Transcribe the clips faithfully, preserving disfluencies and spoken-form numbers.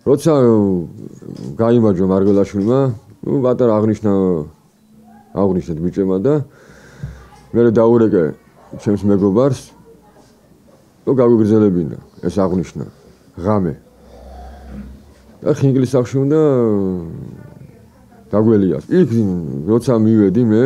როცა გაიმარჯვა მარგველაშვილმა, ნუ პატარა აღნიშნა აღნიშნეთ ბიჭებმა და მე დაურეკე ჩემს მეგობარს, ნუ გაგვიგრძელებინა ეს აღნიშნა ღამე. და ხინგლის სახში უნდა დაგველიას. იქ როცა მივედი მე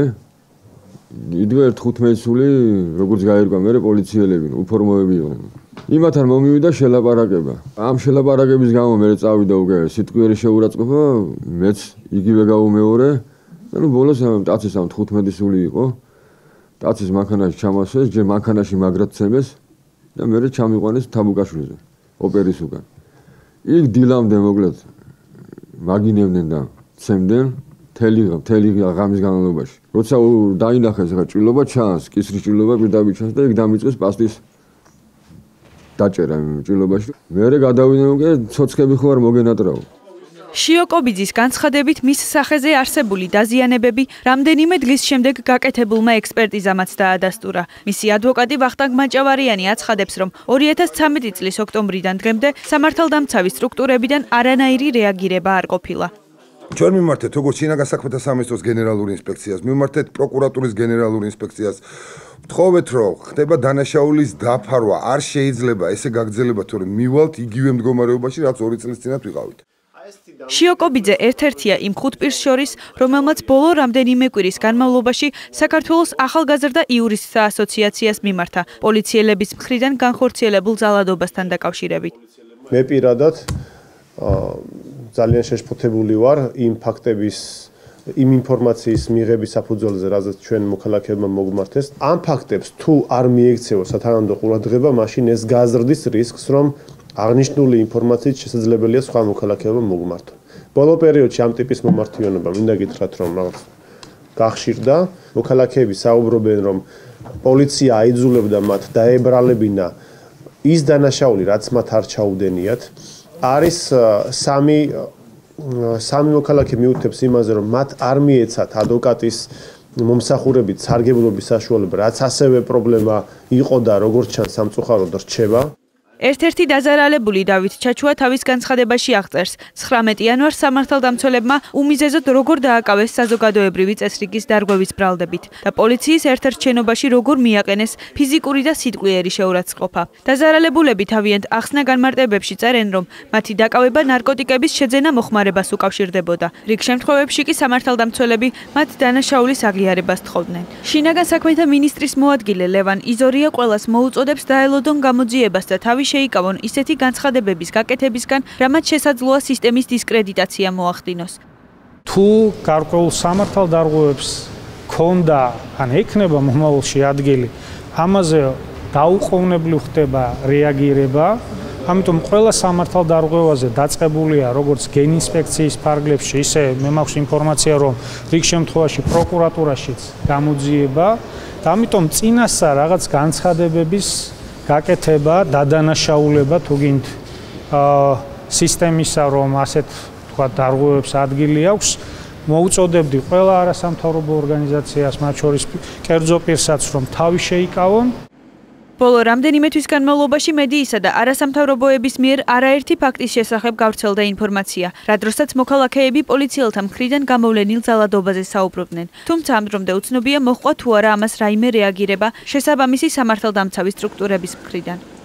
იდღე თხუთმეტი წული როგორც გაერკვა მე პოლიციელები, უფორმოები იყვნენ. იმათთან მომივიდა შელაპარაკება. ამ შელაპარაკების გამო მე წავიდა უკვე სიტყვიერი შეურაცხყოფა, მეც იგივე გავუმეორე. და ნუ ბოლოს ტაცის ამ თხუთმეტი წული იყო. ტაცის მანქანაში ჩამასვეს, ჯერ მანქანაში მაგრად ცემეს და მე ჩამიყვანეს თაბუკაშვილზე, ოპერის უკან. იქ დილამდე მოკლედ მაგინებდნენ და ცემდნენ მთელი მთელი ღამის განმავლობაში. როცა დაინახეს რა ჭრილობა ჩანს, კისრის ჭრილობა პირდაპირ ჩანს და იქ დამიწყეს პასტის დაჭერა ჭრილობაში. მე გადავიდნენ უკვე ცოცხები ხო არ მოგენატრაო. შიოკობიძის განცხადებით მის სახეზე არსებული დაზიანებები რამდენიმე დღის შემდეგ გაკეთებულმა ექსპერტიზამაც დაადასტურა. მისი ადვოკატი ვახტანგ მაჭავარიანი აცხადებს, რომ ორი ათას ცამეტი წლის ოქტომბრიდან დღემდე სამართალდამცავი სტრუქტურებიდან არანაირი რეაგირება არ ყოფილა. ჩვენ მიმართეთ როგორც შინაგან საქმეთა სამინისტროს გენერალურ ინსპექციას, მიმართეთ პროკურატურის გენერალურ ინსპექციას. ვთხოვეთ, რომ ხდება დანაშაულის დაფარვა, არ შეიძლება ესე გაგრძელება, თორემ მივალთ იგივე მდგომარეობაში, რაც ორი წლის წინათ ვიყავით. შიოკობიძე ერთ-ერთია იმ ხუთ პირს შორის, რომელმაც ბოლო რამდენიმე კვირის განმავლობაში საქართველოს ახალგაზრდა იურისტთა ასოციაციას მიმართა პოლიციელების მხრიდან განხორციელებულ ძალადობასთან დაკავშირებით. მე პირადად ძალიან შეშფოთებული ვარ იმ ფაქტების, იმ ინფორმაციის მიღების საფუძველზე, რაზეც ჩვენ მოქალაქეებმა მოგმართეს. ამ ფაქტებს თუ არ მიექცევა სათანადო ყურადღება, მაშინ ეს გაზრდის რისკს, რომ აღნიშნული ინფორმაციით შესაძლებელია სხვა მოქალაქეებმა მოგმართონ. ბოლო პერიოდში ამ ტიპის მომართვიანობა მინდა გითხრათ, რომ რაღაც გახშირდა, მოქალაქეები საუბრობენ, რომ პოლიცია აიძულებდა მათ დაებრალებინა ის დანაშაული, რაც მათ არ ჩაუდენიათ. არის სამი სამი მოქალაქე მიუთებს იმაზე, რომ მათ არ მიეცათ ადვოკატის მომსახურებით სარგებლობის საშუალება, რაც ასევე პრობლემა იყო და როგორც ჩანს სამწუხაროდ რჩება. ერთ-ერთი დაზარალებული დავით ჩაჩუა თავის განცხადებაში აღწერს, ცხრამეტი იანვარს სამართალდამცველებმა უმიზეზოდ როგორ დააკავეს საზოგადოებრივი წესრიგის დარღვევის ბრალდებით და პოლიციის ერთ-ერთ შენობაში როგორ მიაყენეს ფიზიკური და სიტყვიერი შეურაცხყოფა. დაზარალებულები თავიანთ ახსნა განმარტებებში წერენ, რომ მათი დაკავება ნარკოტიკების შეძენა მოხმარებას უკავშირდებოდა. რიგ შემთხვევებში კი სამართალდამცველები მათ დანაშაულის აღიარებას თხოვდნენ. შინაგან საქმეთა მინისტრის მოადგილე ლევან იზორია ყველას მოუწოდებს დაელოდონ გამოძიებას და თავის შეიკავონ ისეთი განცხადებების გაკეთებისგან, რამაც შესაძლოა სისტემის დისკრედიტაცია მოახდინოს. თუ გარკვეულ სამართალდარღვევებს ქონდა ან ექნება მომავალში ადგილი, ამაზე დაუყოვნებლივ ხდება რეაგირება, ამიტომ ყველა სამართალდარღვევაზე დაწყებულია როგორც გენინსპექციის ფარგლებში, ისე მე მაქვს ინფორმაცია, რომ რიგ შემთხვევაში პროკურატურაშიც გამოძიება და ამიტომ წინასწარ რაღაც განცხადებების გაკეთება, დადანაშაულება თუ გინდ სისტემისა, რომ ასეთ თქვა დარღვევებს ადგილი აქვს, მოუწოდებდი ყველა არასამთავრობო ორგანიზაციას, მათ შორის კერძო პირსაც, რომ თავი შეიკავონ. ბოლო რამდენიმე თვის განმავლობაში მედიისა და არასამთავრობოების მიერ არაერთი ფაქტის შესახებ გავრცელდა ინფორმაცია, რა დროსაც მოქალაქეები პოლიციელთა მხრიდან გამოვლენილ ძალადობაზე საუბრობდნენ. თუმცა ამ დრომდე უცნობია მოჰყვა თუ არა ამას რაიმე რეაგირება შესაბამისი სამართალდამცავი სტრუქტურების მხრიდან.